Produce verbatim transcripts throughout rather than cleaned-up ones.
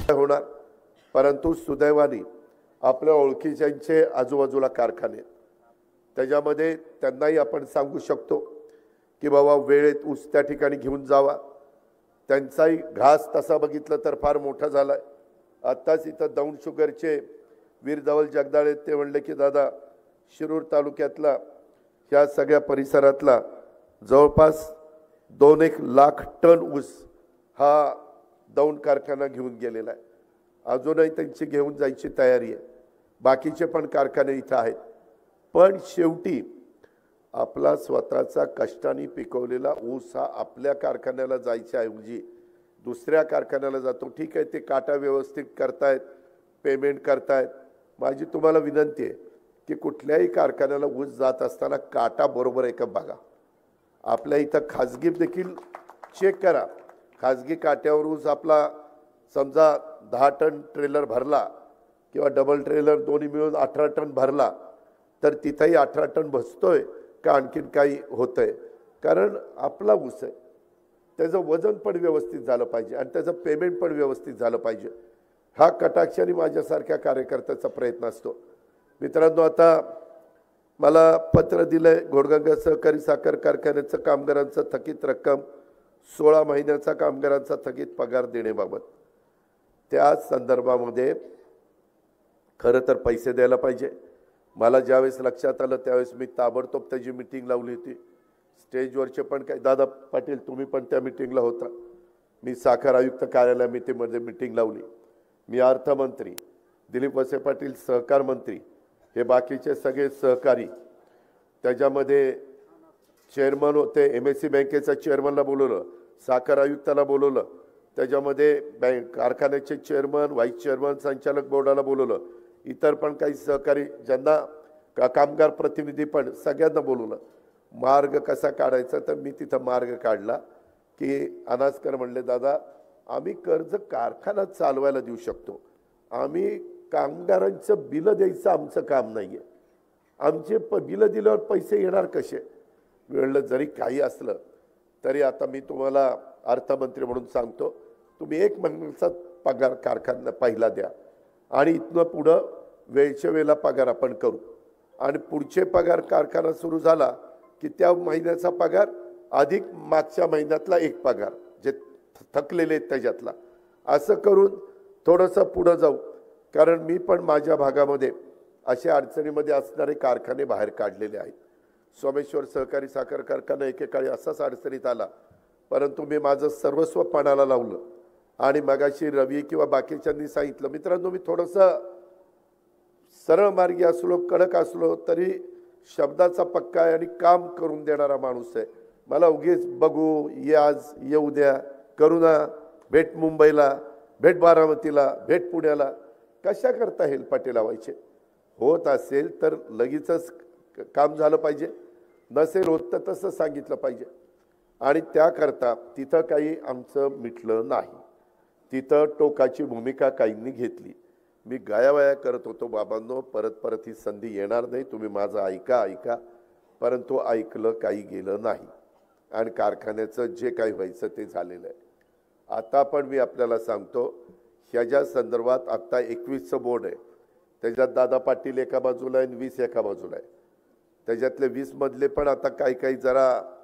होणार, परंतु सुदैवाने आपल्या ओळखीच्यांचे आजूबाजूला कारखाने त्याच्यामध्ये त्यांनाही आपण सांगू शकतो की बाबा वेळेत ऊस त्या ठिकाणी घेऊन जावा। त्यांचाही घास तसा बघितलं तर फार मोठा झालाय। आत्ताच इथं दौंड शुगरचे वीर धवल जगदाळे ते म्हणले की दादा शिरूर तालुक्यातला ह्या सगळ्या परिसरातला जवळपास दोन एक लाख टन ऊस हा दौंड कारखाना घेऊन गेलेला आहे। अजूनही त्यांची घेऊन जायची तयारी आहे। बाकीचे पण कारखाने इथं आहेत, पण शेवटी आपला स्वतःचा कष्टाने पिकवलेला ऊस हा आपल्या कारखान्याला जायच्या ऐवजी दुसऱ्या कारखान्याला जातो। ठीक आहे, ते काटा व्यवस्थित करतायत, पेमेंट करतायत। माझी तुम्हाला विनंती आहे की कुठल्याही कारखान्याला ऊस जात असताना काटा बरोबर आहे का बघा। आपल्या इथं खाजगी देखील चेक करा। खाजगी काट्यावर ऊस आपला समजा दहा टन ट्रेलर भरला किंवा डबल ट्रेलर दोन्ही मिळून अठरा टन भरला तर तिथेही अठरा टन बसतोय का आणखीन काही होतंय? कारण आपला ऊस आहे, त्याचं वजन पण व्यवस्थित झालं पाहिजे आणि त्याचं पेमेंट पण व्यवस्थित झालं पाहिजे। हा कटाक्षाने माझ्यासारख्या कार्यकर्त्याचा प्रयत्न असतो। मित्रांनो, आता मला पत्र दिलंय घोडगंगा सहकारी साखर कारखान्याचं कामगारांचं थकीत रक्कम सोळा महिन्याचा कामगारांचा थकीत पगार देण्याबाबत। त्या संदर्भामध्ये खरं तर पैसे द्यायला पाहिजे। मला ज्यावेळेस लक्षात आलं त्यावेळेस मी ताबडतोब त्याची मीटिंग लावली होती। स्टेजवरचे पण काही दादा पाटील तुम्ही पण त्या मीटिंगला होता। मी साखर आयुक्त कार्यालयामध्ये मीटिंग लावली। मी अर्थमंत्री, दिलीप वळसे पाटील सहकार मंत्री, हे बाकीचे सगळे सहकारी, त्याच्यामध्ये चेअरमन होते, एम एस सी बँकेचा चेअरमनला बोलवलं, साखर आयुक्ताला बोलवलं, त्याच्यामध्ये बँक कारखान्याचे चेअरमन, व्हाईस चेअरमन, संचालक बोर्डाला बोलवलं, इतर पण काही सहकारी ज्यांना का कामगार प्रतिनिधी पण सगळ्यांना बोलवलं। मार्ग कसा काढायचा तर मी तिथं मार्ग काढला की अनासकर म्हणले दादा आम्ही कर्ज कारखाना चालवायला देऊ शकतो, आम्ही कामगारांचं बिलं द्यायचं आमचं काम नाही आहे, आमचे प बिलं दिल्यावर पैसे येणार कसे? म्हणलं जरी काही असलं तरी आता मी तुम्हाला अर्थमंत्री म्हणून सांगतो, तुम्ही एक महिन्याचा पगार कारखाना पहिला द्या आणि इथनं पुढं वेळच्या वेळेला पगार आपण करू आणि पुढचे पगार कारखाना सुरू झाला की त्या महिन्याचा पगार अधिक मागच्या महिन्यातला एक पगार जे थकलेले आहेत त्याच्यातला, असं करून थोडंसं पुढं जाऊ। कारण मी पण माझ्या भागामध्ये अशा अडचणीमध्ये असणारे कारखाने बाहेर काढलेले आहेत। सोमेश्वर सहकारी साखर कारखाना एकेकाळी असाच अडचणीत आला, परंतु मी माझं सर्वस्व पणाला लावलं आणि मगाशी रवी किंवा बाकीच्यांनी सांगितलं। मित्रांनो, मी थोडंसं सरळ मार्गी असलो, कडक असलो तरी शब्दाचा पक्का आहे आणि काम करून देणारा माणूस आहे। मला उगीच बघू, ये आज, ये उद्या, करू ना, भेट मुंबईला, भेट बारामतीला, भेट पुण्याला, कशा करता हेलपाटे लावायचे? होत असेल तर लगेचच काम झालं पाहिजे, नसेल होत तर तसं सांगितलं पाहिजे। आणि त्याकरता तिथं काही आमचं मिटलं नाही, तिथं टोकाची भूमिका काहींनी घेतली। मी गायावाया करत होतो, बाबांनो परत परत ही संधी येणार नाही, तुम्ही माझं ऐका ऐका, परंतु ऐकलं काही गेलं नाही आणि कारखान्याचं जे काही व्हायचं ते झालेलं आहे। आता पण मी आपल्याला सांगतो, ह्याच्या संदर्भात आत्ता एकवीसचं बोर्ड आहे, त्याच्यात दादा पाटील एका बाजूला आहे आणि वीस एका बाजूला आहे। त्याच्यातले वीस मधले पण आता काही काही जरा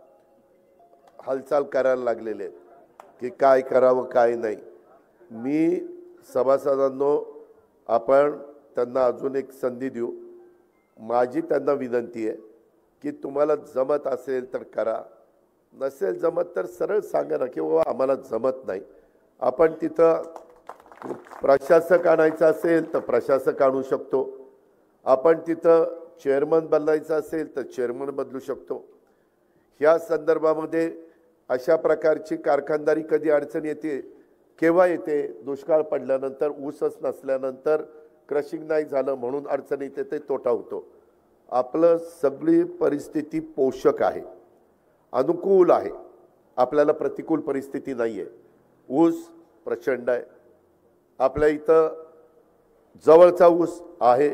हालचाल करायला लागलेले आहेत की काय करावं काय नाही। मी सभासदांनो, आपण त्यांना अजून एक संधी देऊ। माझी त्यांना विनंती आहे की तुम्हाला जमत असेल तर करा, नसेल जमत तर सरळ सांगा ना की बाबा आम्हाला जमत नाही। आपण तिथं प्रशासक आणायचं असेल तर प्रशासक आणू शकतो, आपण तिथं चेअरमन बदलायचं असेल तर चेअरमन बदलू शकतो। ह्या संदर्भामध्ये अशा प्रकारची कारखानदारी कधी अडचण येते, केव्हा येते? दुष्काळ पडल्यानंतर, ऊसच नसल्यानंतर, क्रशिंग नाही झालं म्हणून अडचण येते, ते तोटा होतो। आपलं सगळी परिस्थिती पोषक आहे, अनुकूल आहे, आपल्याला प्रतिकूल परिस्थिती नाही आहे। ऊस प्रचंड आहे, आपल्या इथं जवळचा ऊस आहे,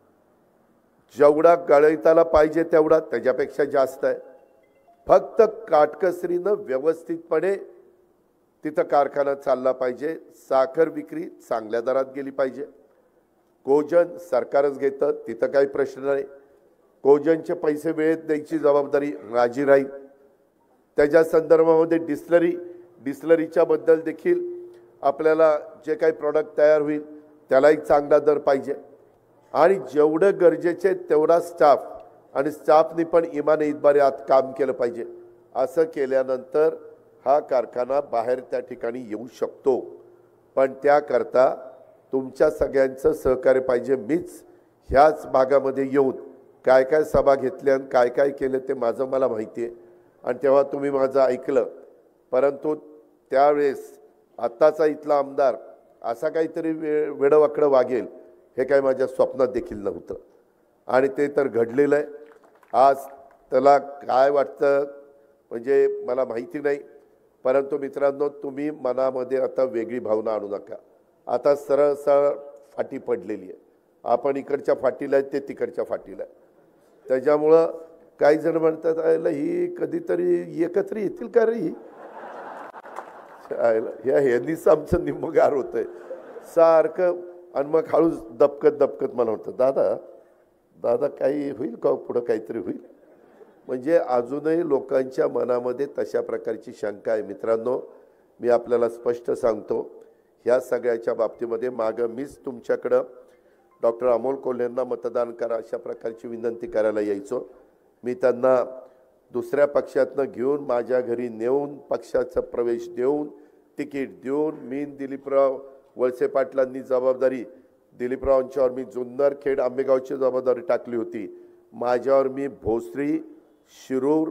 जेवढा गळीताला पाहिजे तेवढा त्याच्यापेक्षा जास्त आहे। फक्त काटकसरीनं व्यवस्थितपणे तिथं कारखाना चालला पाहिजे। साखर विक्री चांगल्या दरात गेली पाहिजे। कोजन सरकारच घेतं, तिथं काही प्रश्न नाही। कोजनचे पैसे वेळेत द्यायची जबाबदारी माझी राहील। त्याच्या संदर्भामध्ये डिस्लरी डिस्लरीच्या बद्दल देखील आपल्याला जे काही प्रॉडक्ट तयार होईल त्यालाही चांगला दर पाहिजे आणि जेवढं गरजेचे तेवढा स्टाफ आणि स्टाफनी पण इमाने इतबारे आत काम केलं पाहिजे। असं केल्यानंतर हा कारखाना बाहेर त्या ठिकाणी येऊ शकतो, पण त्याकरता तुमच्या सगळ्यांचं सहकार्य पाहिजे। मीच ह्याच भागामध्ये येऊन काय काय सभा घेतल्या आणि काय काय केलं ते माझं मला माहिती आहे आणि तेव्हा तुम्ही माझं ऐकलं, परंतु त्यावेळेस आत्ताचा इथला आमदार असा काहीतरी वे वेडवाकडं वागेल हे काय माझ्या स्वप्नात देखील नव्हतं आणि ते तर घडलेलं आहे। आज त्याला काय वाटतं म्हणजे मला माहिती नाही, परंतु मित्रांनो तुम्ही मनामध्ये आता वेगळी भावना आणू नका। आता सरळ सरळ फाटी पडलेली आहे, आपण इकडच्या फाटीला आहे ते तिकडच्या फाटीला आहे। त्याच्यामुळं काही जण म्हणतात आयला ही कधीतरी एकत्र येतील का रे ही ह्या ह्यांनीच आमचं निम्मगार होतंय सारखं। आणि मग हळूच दबकत दबकत मला म्हणतं दादा दादा काही होईल का पुढं काहीतरी होईल, म्हणजे अजूनही लोकांच्या मनामध्ये तशा प्रकारची शंका आहे। मित्रांनो मी आपल्याला स्पष्ट सांगतो, ह्या सगळ्याच्या बाबतीमध्ये मागं मीच तुमच्याकडं डॉक्टर अमोल कोल्हेंना मतदान करा अशा प्रकारची विनंती करायला यायचो। मी त्यांना दुसऱ्या पक्षातनं घेऊन माझ्या घरी नेऊन पक्षाचा प्रवेश देऊन तिकीट देऊन मी दिलीपराव वळसे पाटलांनी जबाबदारी दिलीपरावांच्यावर मी जुन्नर खेड आंबेगावची जबाबदारी टाकली होती, माझ्यावर मी भोसरी शिरूर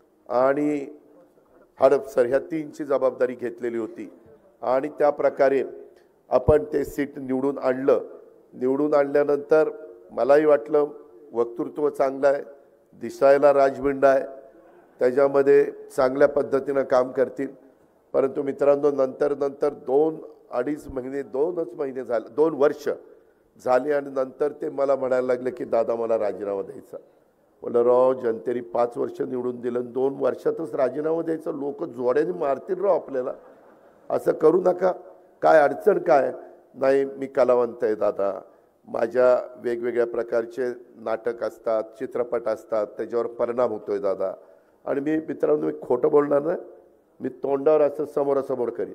आणि हडपसर ह्या तीनची जबाबदारी घेतलेली होती आणि त्या प्रकारे आपण ते सीट निवडून आणलं। निवडून आणल्यानंतर मलाही वाटलं वक्तृत्व चांगलं आहे, दिसायला राजबिंड आहे, त्याच्यामध्ये चांगल्या पद्धतीनं काम करतील, परंतु मित्रांनो नंतर नंतर दोन अडीच महिने दोनच महिने झाले दोन वर्ष झाले आणि नंतर ते मला म्हणायला लागले की दादा मला राजीनामा द्यायचा। म्हणलं राव जनतेने पाच वर्ष निवडून दिलं, दोन वर्षातच राजीनामा द्यायचा, लोक जोड्याने मारतील राव आपल्याला, असं करू नका। काय अडचण काय नाही, मी कलावंत आहे दादा, माझ्या वेगवेगळ्या प्रकारचे नाटक असतात चित्रपट असतात त्याच्यावर परिणाम होतोय दादा, आणि मी मित्रांनो मी खोटं बोलणार नाही, मी तोंडावर असं समोरासमोर करीन।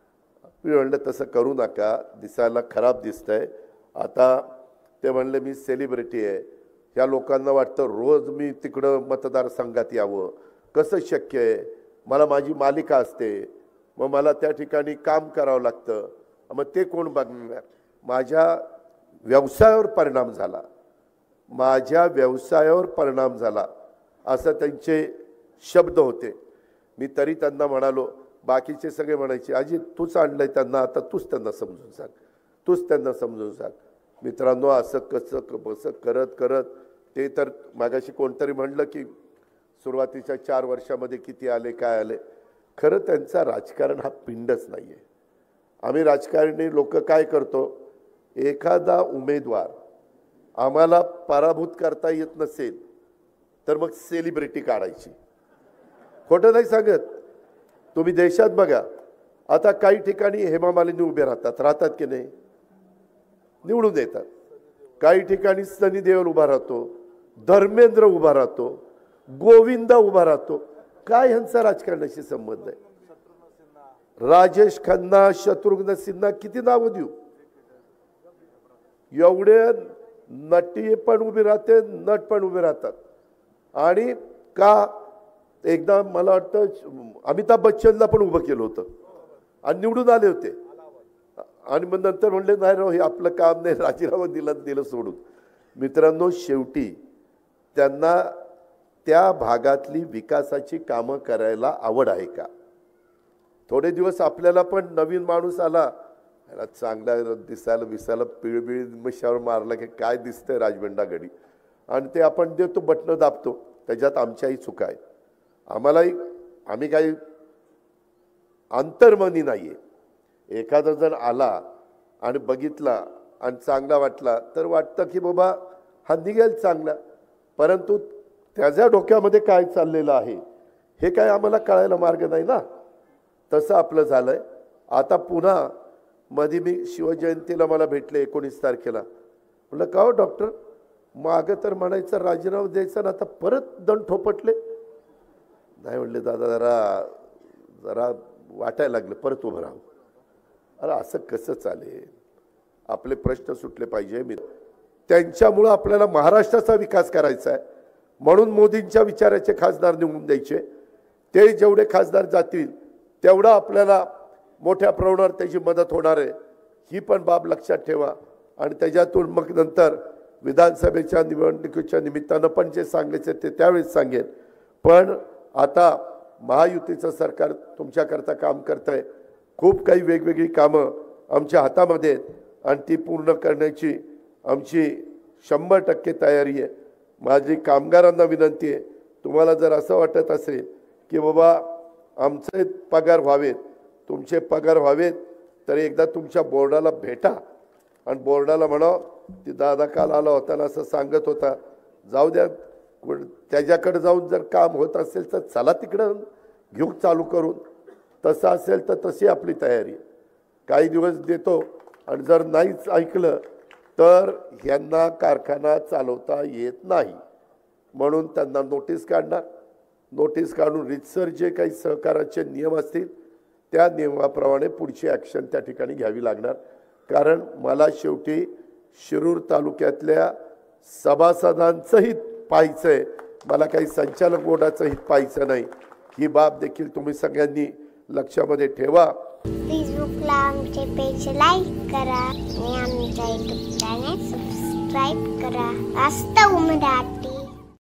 मी म्हणलं तसं करू नका, दिसायला खराब दिसतंय। आता ते म्हणले मी सेलिब्रिटी आहे, ह्या लोकांना वाटतं रोज मी तिकडं मतदारसंघात यावं, कसं शक्य आहे, मला माझी मालिका असते, मग मला त्या ठिकाणी काम करावं लागतं, मग ते कोण बघणार। माझ्या व्यवसायावर परिणाम झाला माझ्या व्यवसायावर परिणाम झाला असं त्यांचे शब्द होते। मी तरी त्यांना म्हणालो, बाकीचे सगळे म्हणायचे अजित तूच आणलंय त्यांना, आता तूच त्यांना समजून सांग तूच त्यांना समजून सांग। मित्रांनो असं कसं बसं करत करत ते तर मागाशी कोणतरी म्हणलं की सुरुवातीच्या चार वर्षामध्ये किती आले काय आले, खरं त्यांचा राजकारण हा पिंडच नाही आहे। आम्ही राजकारणी लोक काय करतो, एखादा उमेदवार आम्हाला पराभूत करता येत नसेल तर मग सेलिब्रिटी काढायची, खोटं नाही सांगत। तुम्ही देशात बघा आता काही ठिकाणी हेमा मालिनी उभे राहतात राहतात की नाही, निवडून येतात, काही ठिकाणी सनी देओल उभा राहतो, धर्मेंद्र उभा राहतो, गोविंदा उभा राहतो, काय ह्यांचा राजकारणाशी संबंध आहे। राजेश खन्ना शत्रुघ्न सिन्हा किती नावं देऊ, एवढे नटी पण उभे राहते नट पण उभे राहतात। आणि का एकदा मला वाटतं अमिताभ बच्चनला पण उभं केलं होतं आणि निवडून आले होते, आणि मग नंतर म्हणले नाही राव हे आपलं काम नाही, राजीनामा दिला दिलं सोडून। मित्रांनो शेवटी त्यांना त्या भागातली विकासाची कामं करायला आवड आहे का। थोडे दिवस आपल्याला पण नवीन माणूस आला चांगला दिसायला विसायला पिळबिळ मशावर मारला की काय दिसतंय राजबंडा घडी, आणि ते आपण देतो बटणं दाबतो, त्याच्यात आमच्याही चुका आहेत। आम्हालाही आम्ही काही अंतर्मनी नाही आहे। एखादा जण आला आणि बघितला आणि चांगला वाटला तर वाटतं की बाबा हा निघेल चांगला, परंतु त्याच्या डोक्यामध्ये काय चाललेलं आहे हे काय आम्हाला कळायला मार्ग नाही ना। तसं आपलं झालंय। आता पुन्हा मध्ये मी शिवजयंतीला मला भेटले एकोणीस तारखेला. म्हटलं का हो डॉक्टर, मागं तर म्हणायचं राजीनामा द्यायचा ना, आता परत दंड ठोपटले. नाही म्हणले दादा जरा जरा वाटायला लागलं, परत उभं राहू. अरे असं कसं चालेल, आपले प्रश्न सुटले पाहिजे. मी त्यांच्यामुळं आपल्याला महाराष्ट्राचा विकास करायचा आहे म्हणून मोदींच्या विचाराचे खासदार निवडून द्यायचे. ते जेवढे खासदार जातील तेवढं आपल्याला मोठ्या प्रमाणावर त्याची मदत होणार आहे, ही पण बाब लक्षात ठेवा. आणि त्याच्यातून मग नंतर विधानसभेच्या निवडणुकीच्या निमित्तानं पण जे सांगायचे ते त्यावेळेस सांगेन. पण आता महायुतीचं सरकार तुमच्याकरता काम करत आहे. खूप काही वेगवेगळी कामं आमच्या हातामध्ये आहेत आणि ती पूर्ण करण्याची आमची शंभर टक्के तयारी आहे. माझी कामगारांना विनंती आहे, तुम्हाला जर असं वाटत असेल की बाबा आमचे पगार व्हावेत, तुमचे पगार व्हावेत, तर एकदा तुमच्या बोर्डाला भेटा आणि बोर्डाला म्हणा ती दादा काल आला होता ना असं सांगत होता, जाऊ द्या त्याच्याकडे जाऊन जर काम होत असेल तर चला तिकडं घेऊ चालू करून. तसं असेल तर तशी आपली तयारी. काही दिवस देतो आणि जर नाहीच ऐकलं तर ह्यांना कारखाना चालवता येत नाही म्हणून त्यांना नोटीस काढणार. नोटीस काढून रितसर जे काही सहकाराचे नियम असतील त्या नियमाप्रमाणे पुढची ॲक्शन त्या ठिकाणी घ्यावी लागणार. कारण मला शेवटी शिरूर तालुक्यातल्या सभासदांचं हित पाहायचं आहे, मला काही संचालक बोर्डाचं हित पाहायचं नाही. ही बाब देखील तुम्ही सगळ्यांनी लक्षामध्ये ठेवा. फेसबुकला आमचे पेज लाईक करा आणि आमच्या यूट्यूब चॅनल सबस्क्राईब करा. वास्तव मराठी.